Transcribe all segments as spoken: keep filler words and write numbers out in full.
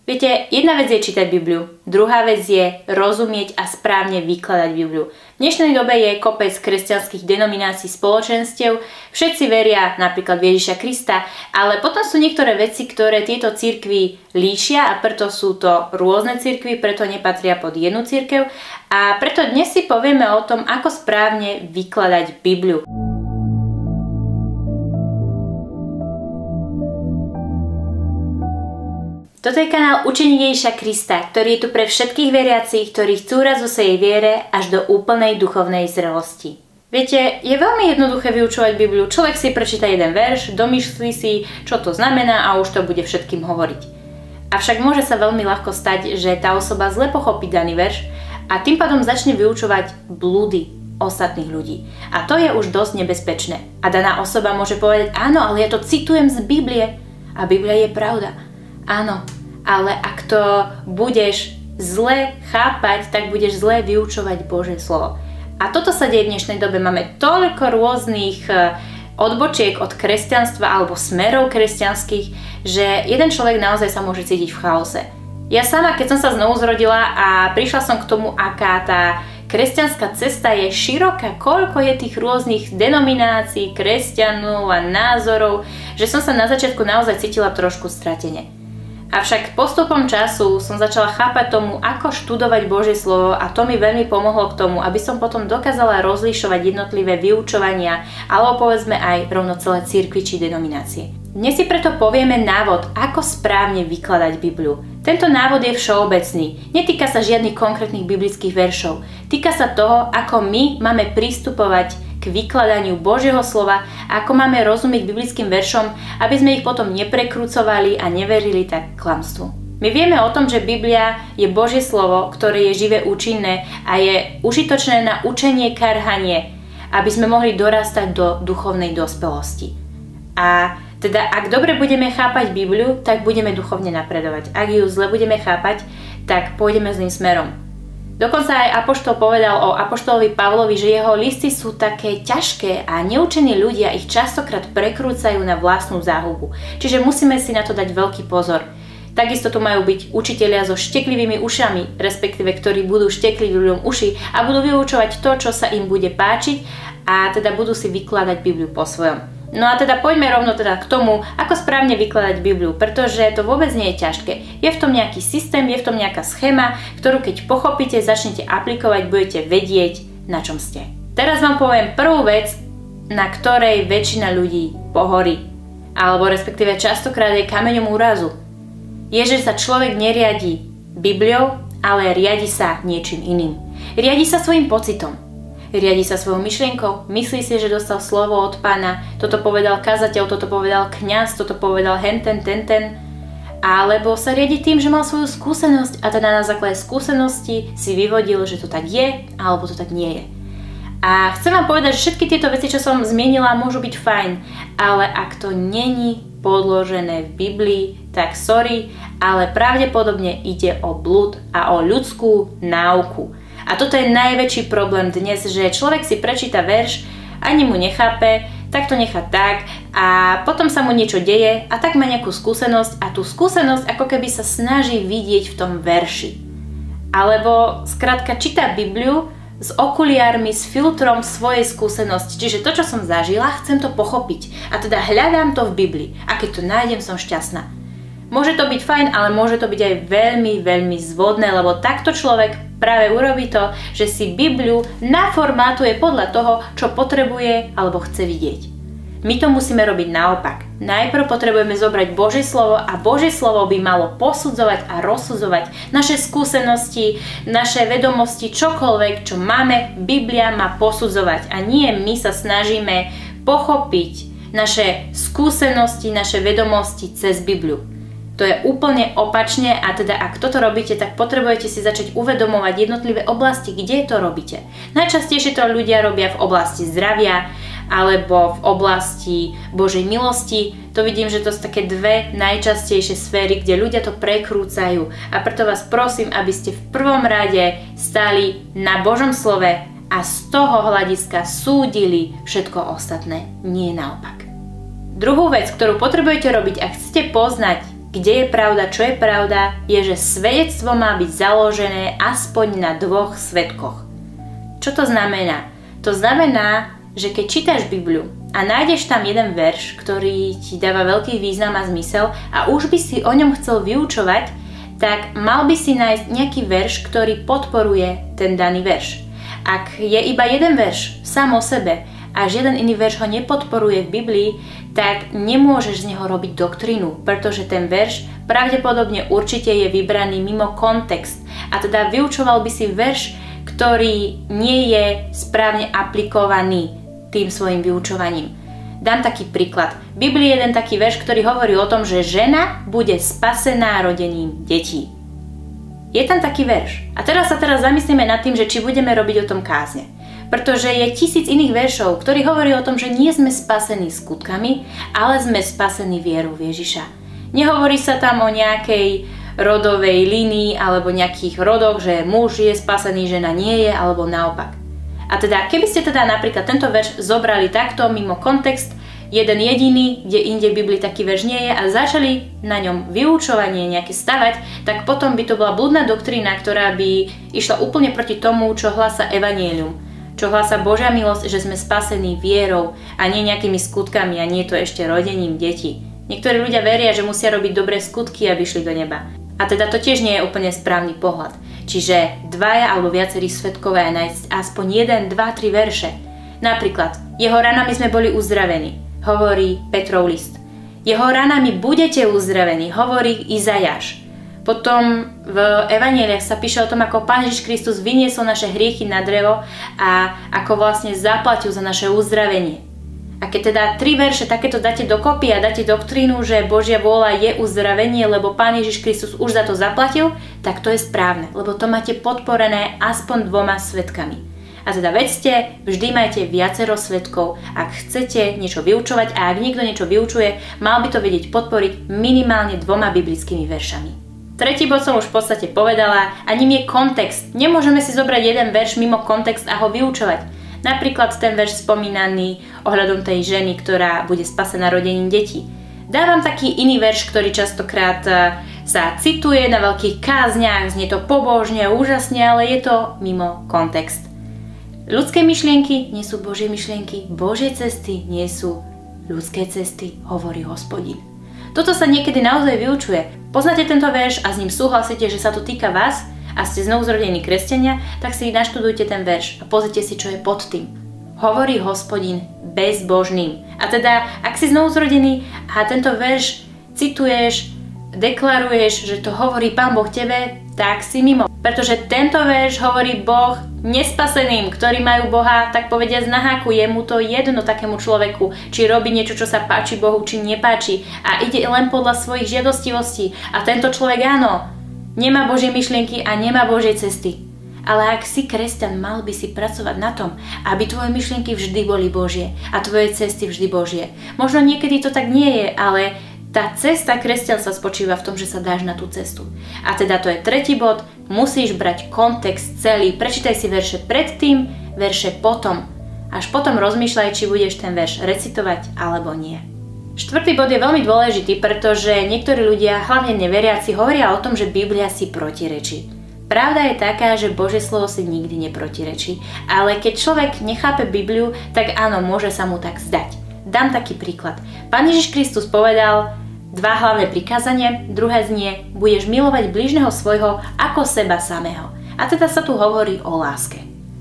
Viete, jedna vec je čítať Bibliu, druhá vec je rozumieť a správne vykladať Bibliu. V dnešnej dobe je kopec kresťanských denominácií, spoločenstiev, všetci veria napríklad v Ježiša Krista, ale potom sú niektoré veci, ktoré tieto cirkvi líšia a preto sú to rôzne cirkvi, preto nepatria pod jednu cirkev a preto dnes si povieme o tom, ako správne vykladať Bibliu. Toto je kanál Učeník Ježiša Krista, ktorý je tu pre všetkých veriacich, ktorí chcú raz vo svojej viere až do úplnej duchovnej zrelosti. Viete, je veľmi jednoduché vyučovať Bibliu. Človek si prečíta jeden verš, domyslí si, čo to znamená a už to bude všetkým hovoriť. Avšak môže sa veľmi ľahko stať, že tá osoba zle pochopí daný verš a tým pádom začne vyučovať blúdy ostatných ľudí. A to je už dosť nebezpečné. A daná osoba môže povedať, áno, ale ja to citujem z Biblie a Biblia je pravda. Áno, ale ak to budeš zle chápať, tak budeš zle vyučovať Božie slovo. A toto sa deje v dnešnej dobe. Máme toľko rôznych odbočiek od kresťanstva alebo smerov kresťanských, že jeden človek naozaj sa môže cítiť v chaose. Ja sama, keď som sa znovu zrodila a prišla som k tomu, aká tá kresťanská cesta je široká, koľko je tých rôznych denominácií, kresťanov a názorov, že som sa na začiatku naozaj cítila trošku stratene. Avšak postupom času som začala chápať tomu, ako študovať Božie slovo a to mi veľmi pomohlo k tomu, aby som potom dokázala rozlišovať jednotlivé vyučovania alebo povedzme aj rovno celé cirkvi či denominácie. Dnes si preto povieme návod, ako správne vykladať Bibliu. Tento návod je všeobecný, netýka sa žiadnych konkrétnych biblických veršov. Týka sa toho, ako my máme pristupovať k vykladaniu Božieho slova a ako máme rozumieť biblickým veršom, aby sme ich potom neprekrúcovali a neverili tak klamstvu. My vieme o tom, že Biblia je Božie slovo, ktoré je živé, účinné a je užitočné na učenie, karhanie, aby sme mohli dorastať do duchovnej dospelosti. A teda, ak dobre budeme chápať Bibliu, tak budeme duchovne napredovať. Ak ju zle budeme chápať, tak pôjdeme zlým smerom. Dokonca aj apoštol povedal o apoštolovi Pavlovi, že jeho listy sú také ťažké a neučení ľudia ich častokrát prekrúcajú na vlastnú záhubu. Čiže musíme si na to dať veľký pozor. Takisto tu majú byť učitelia so šteklivými ušami, respektíve ktorí budú štekliť ľuďom uši a budú vyučovať to, čo sa im bude páčiť a teda budú si vykladať Bibliu po svojom. No a teda poďme rovno teda k tomu, ako správne vykladať Bibliu, pretože to vôbec nie je ťažké. Je v tom nejaký systém, je v tom nejaká schéma, ktorú keď pochopíte, začnete aplikovať, budete vedieť, na čom ste. Teraz vám poviem prvú vec, na ktorej väčšina ľudí pohorí, alebo respektíve častokrát je kameňom úrazu. Je, že sa človek neriadi Bibliou, ale riadi sa niečím iným. Riadi sa svojím pocitom. Riadi sa svojou myšlienkou, myslí si, že dostal slovo od Pána, toto povedal kazateľ, toto povedal kňaz, toto povedal henten, tenten, alebo sa riadi tým, že mal svoju skúsenosť a teda na základe skúsenosti si vyvodil, že to tak je, alebo to tak nie je. A chcem vám povedať, že všetky tieto veci, čo som zmienila, môžu byť fajn, ale ak to není podložené v Biblii, tak sorry, ale pravdepodobne ide o blúd a o ľudskú náuku. A toto je najväčší problém dnes, že človek si prečíta verš, ani mu nechápe, tak to nechá tak a potom sa mu niečo deje a tak má nejakú skúsenosť a tú skúsenosť ako keby sa snaží vidieť v tom verši. Alebo skrátka číta Bibliu s okuliármi, s filtrom svojej skúsenosti. Čiže to, čo som zažila, chcem to pochopiť a teda hľadám to v Biblii a keď to nájdem, som šťastná. Môže to byť fajn, ale môže to byť aj veľmi, veľmi zvodné, lebo takto človek práve urobí to, že si Bibliu naformátuje podľa toho, čo potrebuje alebo chce vidieť. My to musíme robiť naopak. Najprv potrebujeme zobrať Božie slovo a Božie slovo by malo posudzovať a rozsudzovať naše skúsenosti, naše vedomosti, čokoľvek, čo máme, Biblia má posudzovať a nie my sa snažíme pochopiť naše skúsenosti, naše vedomosti cez Bibliu. To je úplne opačne a teda ak toto robíte, tak potrebujete si začať uvedomovať jednotlivé oblasti, kde to robíte. Najčastejšie to ľudia robia v oblasti zdravia alebo v oblasti Božej milosti. To vidím, že to sú také dve najčastejšie sféry, kde ľudia to prekrúcajú. A preto vás prosím, aby ste v prvom rade stáli na Božom slove a z toho hľadiska súdili všetko ostatné, nie naopak. Druhú vec, ktorú potrebujete robiť, ak chcete poznať kde je pravda, čo je pravda, je, že svedectvo má byť založené aspoň na dvoch svedkoch. Čo to znamená? To znamená, že keď čítaš Bibliu a nájdeš tam jeden verš, ktorý ti dáva veľký význam a zmysel a už by si o ňom chcel vyučovať, tak mal by si nájsť nejaký verš, ktorý podporuje ten daný verš. Ak je iba jeden verš sám o sebe a žiaden iný verš ho nepodporuje v Biblii, tak nemôžeš z neho robiť doktrínu, pretože ten verš pravdepodobne určite je vybraný mimo kontext a teda vyučoval by si verš, ktorý nie je správne aplikovaný tým svojim vyučovaním. Dám taký príklad. V Biblii je jeden taký verš, ktorý hovorí o tom, že žena bude spasená rodením detí. Je tam taký verš. A teraz sa teraz zamyslíme nad tým, že či budeme robiť o tom kázne. Pretože je tisíc iných veršov, ktorí hovorí o tom, že nie sme spasení skutkami, ale sme spasení vierou v Ježiša. Nehovorí sa tam o nejakej rodovej línii alebo nejakých rodoch, že muž je spasený, žena nie je, alebo naopak. A teda, keby ste teda napríklad tento verš zobrali takto mimo kontext, jeden jediný, kde inde v Biblii taký verš nie je a začali na ňom vyučovanie nejaké stavať, tak potom by to bola blúdna doktrína, ktorá by išla úplne proti tomu, čo hlása evanjelium. Čo hlása Božia milosť, že sme spasení vierou a nie nejakými skutkami a nie to ešte rodením detí. Niektorí ľudia veria, že musia robiť dobré skutky, aby šli do neba. A teda to tiež nie je úplne správny pohľad. Čiže dvaja alebo viacerí svedkovia nájsť aspoň jeden, dva, tri verše. Napríklad, jeho ranami sme boli uzdravení, hovorí Petrov list. Jeho ranami budete uzdravení, hovorí Izajáš. Potom v evanjeliách sa píše o tom, ako Pán Ježiš Kristus vyniesol naše hriechy na drevo a ako vlastne zaplatil za naše uzdravenie. A keď teda tri verše takéto dáte dokopy a dáte doktrínu, že Božia vôľa je uzdravenie, lebo Pán Ježiš Kristus už za to zaplatil, tak to je správne, lebo to máte podporené aspoň dvoma svedkami. A teda vedzte, vždy majte viacero svedkov, ak chcete niečo vyučovať a ak niekto niečo vyučuje, mal by to vedieť podporiť minimálne dvoma biblickými veršami. Tretí bod som už v podstate povedala a ním je kontext. Nemôžeme si zobrať jeden verš mimo kontext a ho vyučovať. Napríklad ten verš spomínaný ohľadom tej ženy, ktorá bude spasená rodením detí. Dávam taký iný verš, ktorý častokrát sa cituje na veľkých kázniach, znie to pobožne, úžasne, ale je to mimo kontext. Ľudské myšlienky nie sú Božie myšlienky, Božie cesty nie sú ľudské cesty, hovorí Hospodin. Toto sa niekedy naozaj vyučuje. Poznáte tento verš a s ním súhlasíte, že sa to týka vás a ste znovuzrodení kresťania, tak si naštudujte ten verš a pozrite si, čo je pod tým. Hovorí Hospodin bezbožným. A teda, ak si znovuzrodený a tento verš cituješ, deklaruješ, že to hovorí Pán Boh tebe, tak si mimo. Pretože tento verš hovorí Boh nespaseným, ktorí majú Boha, tak povediať, na háku. Je mu to jedno takému človeku, či robí niečo, čo sa páči Bohu, či nepáči. A ide len podľa svojich žiadostivostí. A tento človek áno, nemá Božie myšlienky a nemá Božie cesty. Ale ak si kresťan, mal by si pracovať na tom, aby tvoje myšlienky vždy boli Božie a tvoje cesty vždy Božie. Možno niekedy to tak nie je, ale tá cesta kresťanstva spočíva v tom, že sa dáš na tú cestu. A teda to je tretí bod, musíš brať kontext celý, prečítaj si verše predtým, verše potom. Až potom rozmýšľaj, či budeš ten verš recitovať alebo nie. Štvrtý bod je veľmi dôležitý, pretože niektorí ľudia, hlavne neveriaci, hovoria o tom, že Biblia si protirečí. Pravda je taká, že Božie slovo si nikdy neprotirečí, ale keď človek nechápe Bibliu, tak áno, môže sa mu tak zdať. Dám taký príklad. Pán Ježiš Kristus povedal dva hlavné prikázanie, druhé znie, budeš milovať blížneho svojho ako seba samého. A teda sa tu hovorí o láske.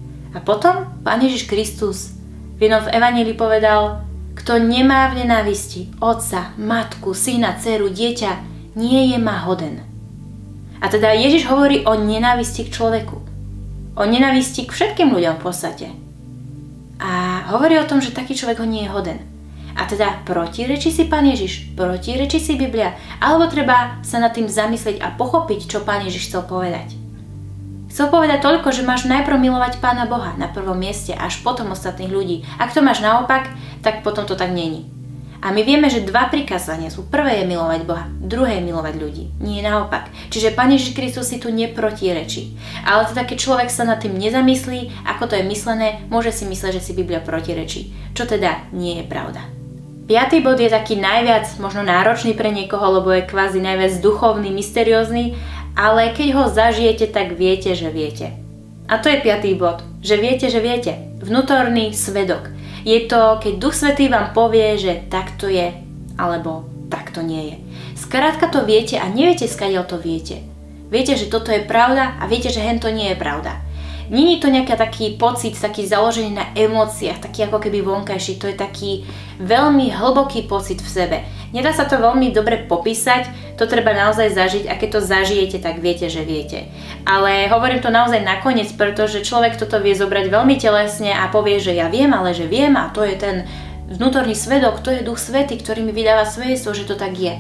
A potom Pán Ježiš Kristus v jednom v evanjelii povedal, kto nemá v nenávisti otca, matku, syna, dceru, dieťa, nie je ma hoden. A teda Ježiš hovorí o nenávisti k človeku. O nenávisti k všetkým ľuďom v podstate. A hovorí o tom, že taký človek ho nie je hoden. A teda protirečí si Pán Ježiš, protirečí si Biblia, alebo treba sa nad tým zamyslieť a pochopiť, čo Pán Ježiš chcel povedať. Chcel povedať toľko, že máš najprv milovať Pána Boha na prvom mieste, až potom ostatných ľudí. Ak to máš naopak, tak potom to tak není. A my vieme, že dva prikázania sú. Prvé je milovať Boha, druhé je milovať ľudí. Nie naopak. Čiže Pán Ježiš Kristus si tu neprotirečí. Ale teda keď človek sa nad tým nezamyslí, ako to je myslené, môže si mysleť, že si Biblia protirečí. Čo teda nie je pravda. Piatý bod je taký najviac možno náročný pre niekoho, lebo je kvázi najviac duchovný, mysteriózny, ale keď ho zažijete, tak viete, že viete. A to je piatý bod, že viete, že viete. Vnútorný svedok. Je to, keď Duch Svätý vám povie, že takto je, alebo takto nie je. Skrátka to viete a neviete, skadiaľ to viete. Viete, že toto je pravda a viete, že hento nie je pravda. Nie je to nejaký taký pocit, taký založený na emóciách, taký ako keby vonkajší. To je taký veľmi hlboký pocit v sebe. Nedá sa to veľmi dobre popísať, to treba naozaj zažiť a keď to zažijete, tak viete, že viete. Ale hovorím to naozaj nakoniec, pretože človek toto vie zobrať veľmi telesne a povie, že ja viem, ale že viem a to je ten vnútorný svedok, to je Duch Svätý, ktorý mi vydáva svedectvo, že to tak je.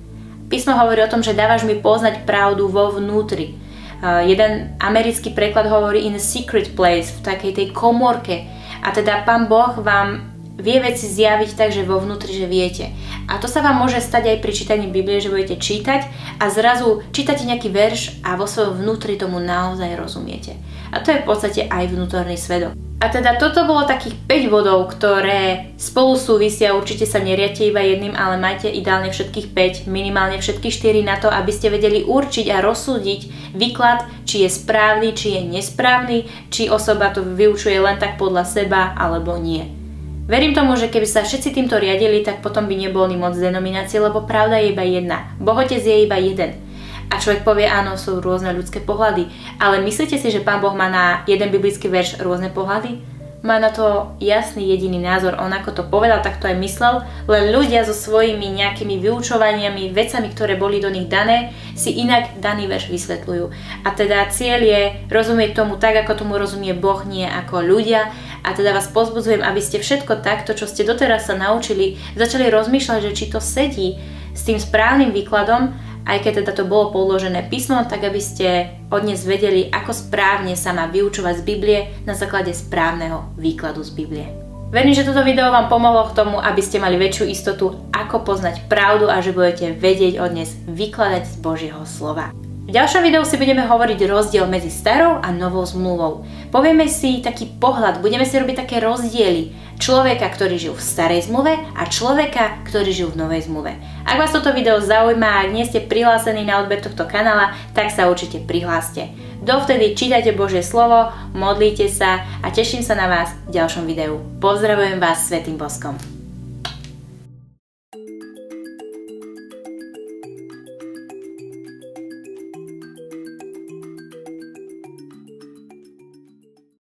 Písmo hovorí o tom, že dávaš mi poznať pravdu vo vnútri. Uh, jeden americký preklad hovorí in a secret place, v takej tej komórke. A teda Pán Boh vám vie veci zjaviť tak, že vo vnútri, že viete. A to sa vám môže stať aj pri čítaní Biblie, že budete čítať a zrazu čítate nejaký verš a vo svojom vnútri tomu naozaj rozumiete. A to je v podstate aj vnútorný svedok. A teda toto bolo takých päť bodov, ktoré spolu súvisia, určite sa neriate iba jedným, ale majte ideálne všetkých päť, minimálne všetky štyri na to, aby ste vedeli určiť a rozsúdiť výklad, či je správny, či je nesprávny, či osoba to vyučuje len tak podľa seba, alebo nie. Verím tomu, že keby sa všetci týmto riadili, tak potom by neboli moc denominácie, lebo pravda je iba jedna. Bohotec je iba jeden. A človek povie, áno, sú rôzne ľudské pohľady, ale myslíte si, že Pán Boh má na jeden biblický verš rôzne pohľady? Má na to jasný jediný názor, on ako to povedal, tak to aj myslel, len ľudia so svojimi nejakými vyučovaniami, vecami, ktoré boli do nich dané, si inak daný verš vysvetľujú. A teda cieľ je rozumieť tomu tak, ako tomu rozumie Boh, nie ako ľudia. A teda vás pozbudzujem, aby ste všetko takto, čo ste doteraz sa naučili, začali rozmýšľať, že či to sedí s tým správnym výkladom, aj keď teda to bolo podložené písmom, tak aby ste odnes vedeli, ako správne sa má vyučovať z Biblie na základe správneho výkladu z Biblie. Verím, že toto video vám pomohlo k tomu, aby ste mali väčšiu istotu, ako poznať pravdu a že budete vedieť odnes vykladať z Božieho slova. V ďalšom videu si budeme hovoriť rozdiel medzi starou a novou zmluvou. Povieme si taký pohľad, budeme si robiť také rozdiely človeka, ktorý žil v starej zmluve a človeka, ktorý žil v novej zmluve. Ak vás toto video zaujíma a ak nie ste prihlásení na odber tohto kanála, tak sa určite prihláste. Dovtedy čítajte Božie slovo, modlite sa a teším sa na vás v ďalšom videu. Pozdravujem vás svätým boskom.